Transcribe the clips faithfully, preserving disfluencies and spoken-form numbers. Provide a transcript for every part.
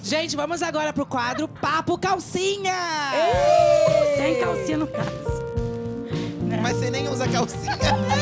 Gente, vamos agora pro quadro Papo Calcinha! Ei! Sem calcinha no caso. Né? Mas você nem usa calcinha.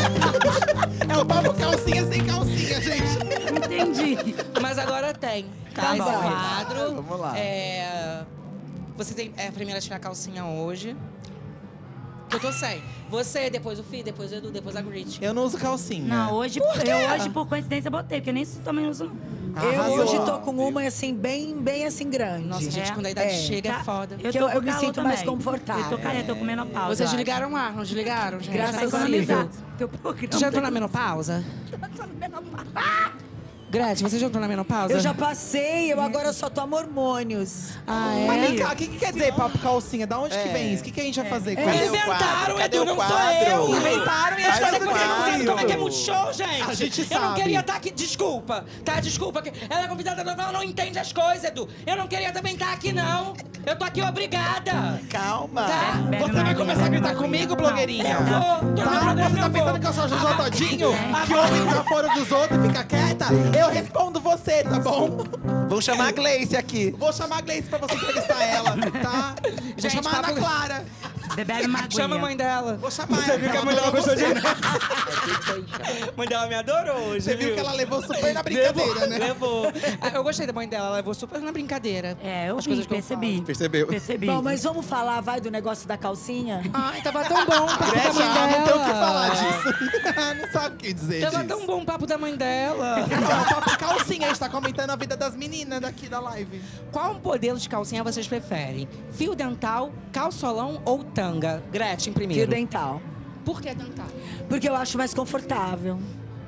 É o papo calcinha sem calcinha, gente. Entendi. Mas agora tem, tá? Tá Esse bom. quadro. Vamos lá. É... Você tem, é a primeira a tirar a calcinha hoje. Que eu tô sem. Você, depois o Fih, depois o Edu, depois a Grit. Eu não uso calcinha. Não, hoje, eu hoje, por coincidência, botei, porque nem isso também uso. não. Eu Arrasou. hoje tô com uma assim, bem, bem assim, grande. Nossa, gente, É. quando a idade É. chega, é Tá. foda. Eu, Que tô eu- com eu me calor sinto mais também. confortável. Eu tô careta, tô com menopausa. Vocês eu acho. desligaram o ar, não desligaram, gente? Graças Tá a economizar. Deus. Teu programa Tu já entrou na tem- menopausa? Eu tô na menopausa. Gretchen, você já entrou na menopausa? Eu já passei, eu agora só tomo hormônios. Ah, é? Mas vem cá, o que, que quer dizer papo calcinha? Da onde que vem isso? O que, que a gente vai fazer com Eles isso? inventaram, Cadê Edu, o não sou quadro? eu! Inventaram e a Eu gente falei faz que o você não sabe quadro. como é que é multishow, gente! A gente Eu não sabe. queria estar aqui, desculpa, tá? Desculpa, que ela é convidada normal, não entende as coisas, Edu. Eu não queria também estar aqui, não. Eu tô aqui obrigada. Calma. Tá? Bebe Você vai mais, começar a bebe gritar mais. comigo, Não. blogueirinha? Eu vou, tô no Tá? programa, Você tá eu pensando vou. que eu sou Jojo Todinho? Que homem desaforo dos outros e fica quieta? Eu respondo você, tá bom? Vamos chamar a Gleice aqui. Vou chamar a Gleice pra você entrevistar ela, tá? Vou Gente, chamar a Ana papo- Clara. Bebe uma aguinha. Chama a mãe dela. Vou chamar Você ela. viu que a ela mãe dela adorou gostou de você. mim? A mãe dela me adorou hoje, Você viu que ela levou super na brincadeira, levou, né? Levou. Ah, eu gostei da mãe dela, ela levou super na brincadeira. É, eu As vi, coisas que eu percebi. Percebeu? Percebi. Bom, mas vamos falar, vai, do negócio da calcinha? Ai, tava tão bom o papo da Gretchen, mãe ah, dela. não tem o que falar disso. Não sabe o que dizer Tava disso. tão bom o papo da mãe dela. Não, é papo calcinha, a gente tá comentando a vida das meninas daqui da live. Qual modelo de calcinha vocês preferem? Fio dental, calçolão ou tanga? Gretchen, primeiro. Fio dental. Por que dental? Porque eu acho mais confortável.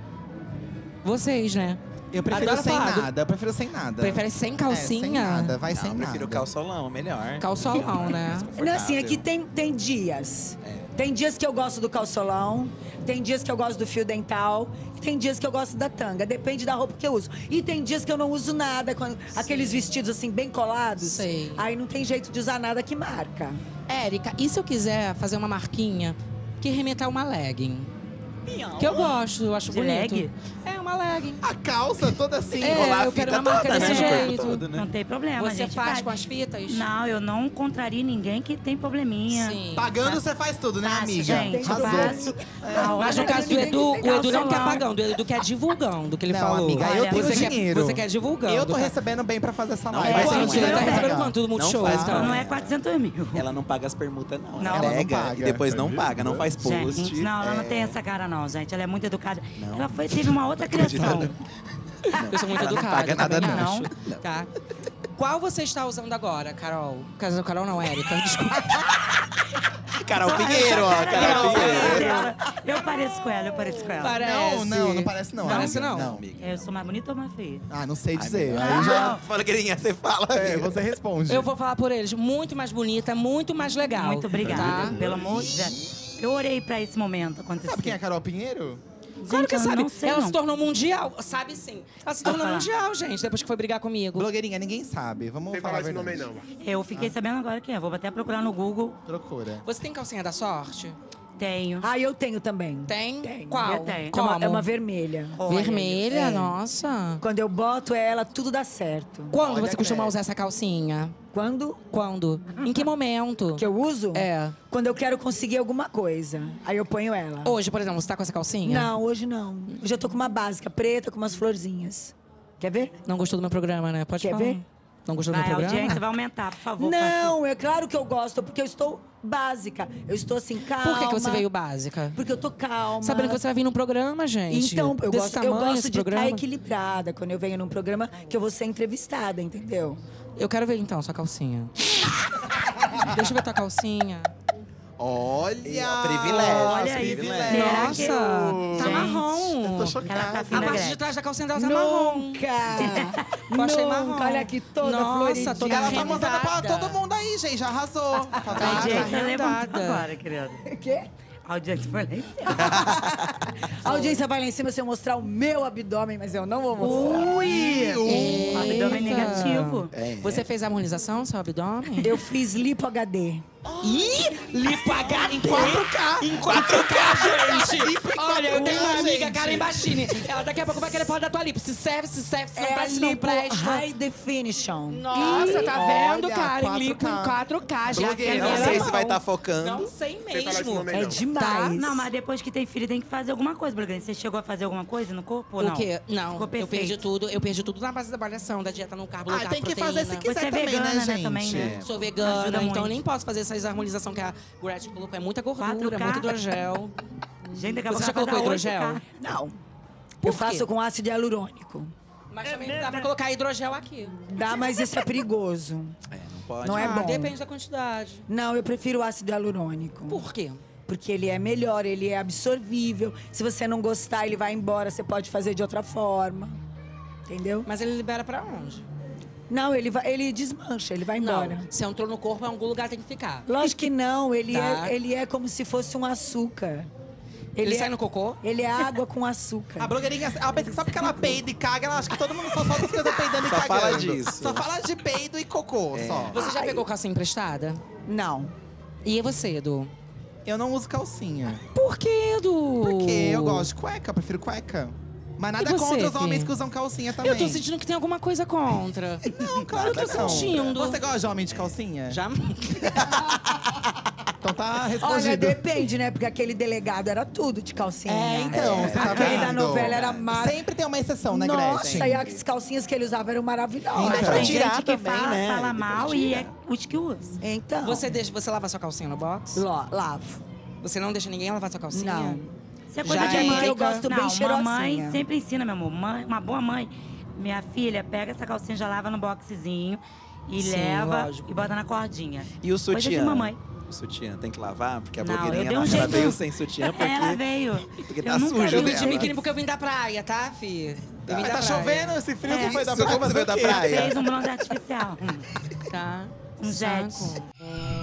Vocês, né? Eu prefiro Adoro sem falar do- nada, eu prefiro sem nada. Prefere sem calcinha? É, sem nada, vai Não, sem eu prefiro nada. calçolão, melhor. Calçolão, né? Não, assim, aqui tem, tem dias. Tem dias que eu gosto do calçolão, tem dias que eu gosto do fio dental, e tem dias que eu gosto da tanga. Depende da roupa que eu uso. E tem dias que eu não uso nada, quando, aqueles vestidos assim, bem colados. Sei. Aí não tem jeito de usar nada que marca. Érica, e se eu quiser fazer uma marquinha que remeta a uma legging? Que eu gosto, eu acho De bonito. leg? É, uma legging. A calça toda assim, É, enrolar eu a quero fita uma marca toda, desse né? no corpo jeito. todo, né? Não tem problema, a Você gente faz com as fitas? Não, eu não contrario ninguém que tem probleminha. Sim. Pagando você faz tudo, né, Faço, amiga? gente, Arrasou. faço. A Mas no hora caso que do Edu, o Edu não quer calçolão. pagando, o Edu quer divulgando o que ele Não, falou. amiga, eu Olha, tenho você dinheiro. Quer, você quer divulgando. Eu tô tá? recebendo bem pra fazer essa Não live. faz É, Não, gente, ele não tá é. recebendo quanto do Multishow? faz, então? Então não é quatrocentos mil. Ela não paga as permutas, não. Não. Ela Ela não pega paga. e depois não paga, não faz post. Gente, não, ela não É, tem essa cara não, gente. Ela é muito educada. Não. Ela foi, teve uma outra criação. Eu sou muito Ela não educada, paga nada, também não. acho. Tá? Qual você está usando agora, Carol? Carol, Carol não, Érica, desculpa. Carol Pinheiro, ó. Carol Pinheiro. Ela- Eu pareço com ela, eu pareço com ela. Parece. Não, não, não parece não. Parece amiga. não? Não. amiga. Eu sou mais bonita ou mais feia? Ah, não sei Ai, dizer. meu Aí Deus. já... Fala, queridinha, você fala. É, amiga. você responde. Eu vou falar por eles. Muito mais bonita, muito mais legal. Muito obrigada. Tá? Pelo amor de Deus. Eu orei pra esse momento acontecer. Sabe quem é a Carol Pinheiro? Claro que eu sabe. não sei, Ela não. se tornou mundial. Sabe sim. Ela se tornou Ah. mundial, gente, depois que foi brigar comigo. Blogueirinha, ninguém sabe. Vamos Tem que falar a falar esse nome aí, verdade. não. Eu fiquei sabendo agora quem é. Vou até procurar no Google. Procura. Você tem calcinha da sorte? Tenho. Ah, eu tenho também. Tem? Tenho. Qual? Eu tenho. É Como? uma, é uma vermelha. Olha, Vermelha? É. Nossa. Quando eu boto ela, tudo dá certo. Quando Olha, você costuma Gretchen. usar essa calcinha? Quando Quando? Em que momento? que eu uso? É. Quando eu quero conseguir alguma coisa. Aí eu ponho ela. Hoje, por exemplo, você tá com essa calcinha? Não, hoje não. Hoje eu tô com uma básica preta com umas florzinhas. Quer ver? Não gostou do meu programa, né? Pode Quer falar. ver? Não gostou do Vai, meu a programa? audiência vai aumentar, por favor. Não, é claro que eu gosto, porque eu estou básica. Eu estou assim, calma. Por que, que você veio básica? Porque eu tô calma. Sabendo que você vai vir num programa, gente. Então, eu Desse gosto, eu tamanho, gosto esse de estar programa. equilibrada quando eu venho num programa que eu vou ser entrevistada, entendeu? Eu quero ver então sua calcinha. Deixa eu ver tua calcinha. Olha! Privilégio. Olha isso. privilégio. Será que Nossa, eu- tá Gente, marrom. Eu tô Ela tá chocada. A fina, parte de Gretchen. trás da calcinha dela tá marrom. Nunca! Eu achei Nunca! marrom. Olha aqui, toda Nossa, floridinha. toda Ela tá mostrando pra arrebentada. todo mundo aí, gente. Já arrasou. Tá A vendo? audiência arrendada. levantou agora, querido. Quê? A audiência foi lá em cima. A audiência vai lá em cima se eu mostrar o meu abdômen, mas eu não vou mostrar. Ui! Eita. Abdômen negativo. É. Você fez a harmonização, seu abdômen? Eu fiz lipo H D. Ih, lipo H D. Em quatro K. Em quatro K, gente. Olha, eu tenho uma amiga, gente. Karen Bachini. Ela daqui a pouco vai querer falar da tua lipo. Se serve, se serve, se não É a presta, se não lipo presta. high definition. Nossa, tá vendo, Olha, Karen? Lipo em quatro K, já. Blogueira. Não Primeira sei se mão. vai estar focando. Não sei Sem falar de mesmo. nome, É não. demais. Tá? Não, mas depois que tem filho tem que fazer alguma coisa, Blogueirinha. Você chegou a fazer alguma coisa no corpo ou não? O quê? Não, Ficou eu perfeito. perdi tudo. Eu perdi tudo na base da avaliação, da dieta no carbo, low Ah, carb, tem que proteína. fazer se quiser Você é também, vegana, né, né, gente? também, né? Sou vegana, Ajuda então muito. nem posso fazer essas harmonizações que a Gretchen colocou. É muita gordura, quatro K? muito hidrogel. Gente, daqui a Você pouco já vai colocou dar hidrogel? oito K. Não. Por eu quê? faço com ácido hialurônico. Mas também dá pra colocar hidrogel aqui. Dá, mas isso é perigoso. É, não pode. Não é Ah, bom. depende da quantidade. Não, eu prefiro o ácido hialurônico. Por quê? Porque ele é melhor, ele é absorvível. Se você não gostar, ele vai embora, você pode fazer de outra forma. Entendeu? Mas ele libera pra onde? Não, ele, vai, ele desmancha, ele vai embora. Não, se entrou no corpo, em algum lugar tem que ficar. Lógico que não, ele, Tá. é, ele é como se fosse um açúcar. Ele, é, sai no cocô? Ele é água com açúcar. A blogueirinha, ela pensa que só porque ela peida e caga, ela acha que todo mundo só solta as coisas peidando e Só cagando. fala disso. Só fala de peido e cocô, É. só. Você já pegou calcinha emprestada? Não. E você, Edu? Eu não uso calcinha. Por que, Edu? Porque eu gosto de cueca, eu prefiro cueca. Mas nada E você, contra os Fih? homens que usam calcinha também. Eu tô sentindo que tem alguma coisa contra. Não, claro Eu tô que não. sentindo. Você gosta de homem de calcinha? Já? Então tá Olha, respondido. depende, né? Porque aquele delegado era tudo de calcinha. É, então, você tá Aquele da vendo? novela era maravilhoso. Sempre tem uma exceção, né, Nossa, Gretchen? e as calcinhas que ele usava eram maravilhosas. Mas Então. tem tirar gente que também, fala, né? fala Tem que mal e é os que usa. Então. Você, deixa, você lava sua calcinha no box? Lá, lavo. Você não deixa ninguém lavar sua calcinha? Não. Isso é Já coisa de é, mãe. eu gosto não, bem uma cheirosinha. mãe sempre ensina, meu amor. Mãe- uma boa mãe. Minha filha pega essa calcinha, já lava no boxezinho e Sim, leva lógico. e bota na cordinha. E o Coisa de sutiã? mamãe. O sutiã tem que lavar? Porque a Não, eu blogueirinha dei um ela jeito- veio sem sutiã porque... Ela veio. Porque Eu tá nunca sujo Eu vi. vim de dela. biquíni porque eu vim da praia, tá, fi? Eu vim Mas da tá praia. chovendo, esse frio, É. você foi da Você praia fazer veio o da quê? praia? Fez um bronze artificial. Tá. Um jet. Saco.